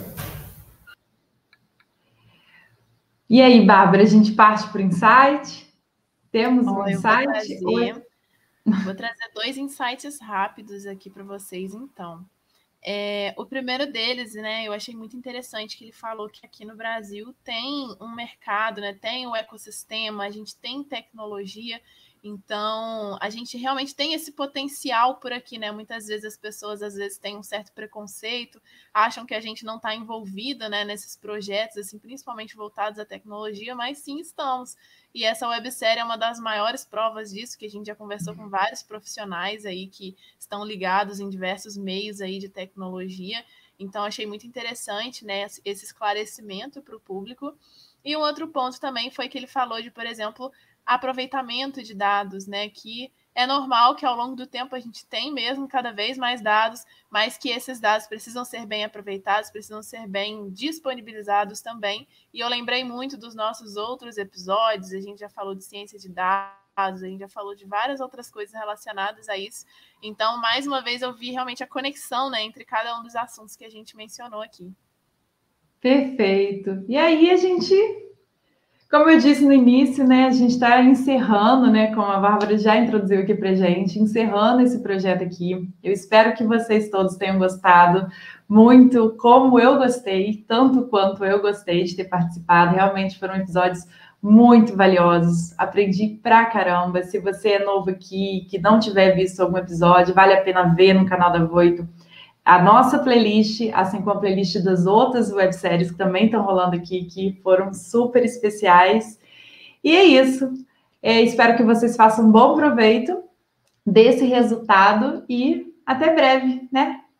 E aí, Bárbara, a gente parte para o insight? Temos um Bom, insight? Eu vou, trazer, vou trazer dois insights rápidos aqui para vocês, então. É, o primeiro deles, né, eu achei muito interessante que ele falou que aqui no Brasil tem um mercado, né, tem um ecossistema, a gente tem tecnologia, então a gente realmente tem esse potencial por aqui, né? Muitas vezes as pessoas às vezes têm um certo preconceito, acham que a gente não está envolvida, né, nesses projetos, assim, principalmente voltados à tecnologia, mas sim estamos. E essa websérie é uma das maiores provas disso, que a gente já conversou com vários profissionais aí que estão ligados em diversos meios aí de tecnologia. Então, achei muito interessante, né, esse esclarecimento para o público. E um outro ponto também foi que ele falou de, por exemplo, aproveitamento de dados, né, que é normal que ao longo do tempo a gente tem mesmo cada vez mais dados, mas que esses dados precisam ser bem aproveitados, precisam ser bem disponibilizados também. E eu lembrei muito dos nossos outros episódios, a gente já falou de ciência de dados, a gente já falou de várias outras coisas relacionadas a isso. Então, mais uma vez, eu vi realmente a conexão, né, entre cada um dos assuntos que a gente mencionou aqui. Perfeito. E aí a gente... Como eu disse no início, né, a gente está encerrando, né, como a Bárbara já introduziu aqui para a gente, encerrando esse projeto aqui. Eu espero que vocês todos tenham gostado muito, como eu gostei, tanto quanto eu gostei de ter participado. Realmente foram episódios muito valiosos. Aprendi pra caramba. Se você é novo aqui, que não tiver visto algum episódio, vale a pena ver no canal da Voito a nossa playlist, assim como a playlist das outras webséries que também estão rolando aqui, que foram super especiais. E é isso. É, espero que vocês façam um bom proveito desse resultado e até breve, né?